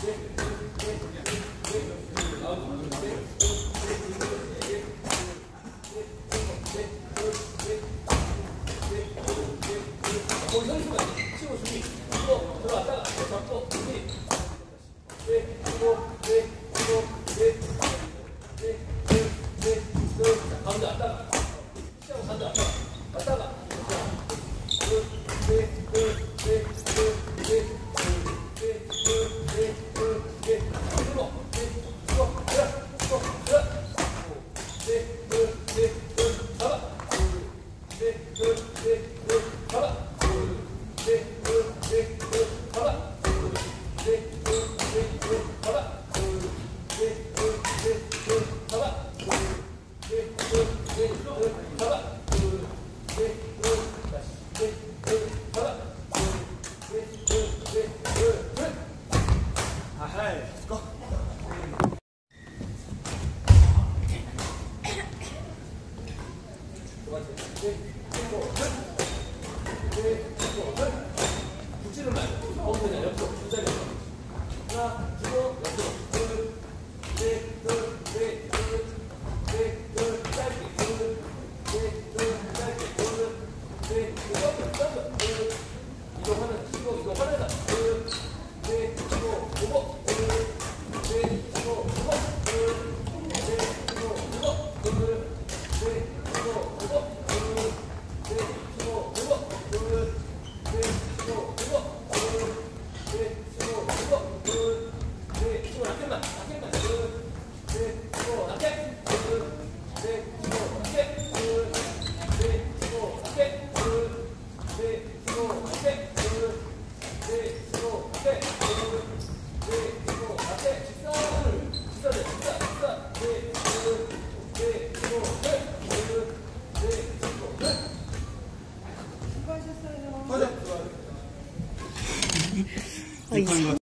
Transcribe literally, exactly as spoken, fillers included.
거기 서 있으면 치고 준비. 이거 들어갔다가 잡고 준비. 네, 이거, 네, 이거, 네, 네, 네, 네, 네. 가운데 왔다가 시작하고 가운데 왔다가 왔다가 네, 네, 네, 네, 네, 네. 붙이는 말고 거기 그냥 옆으로 두 자리 하나 주고 옆으로 둘셋둘넷둘넷둘 짧게 둘넷둘 짧게 둘넷 점프 점프 둘 이거 하나 치고 이거 하나 둘넷 치고 오고 둘넷 치고 오고 둘넷 치고 오고 둘넷 치고 오고 수고하셨어요.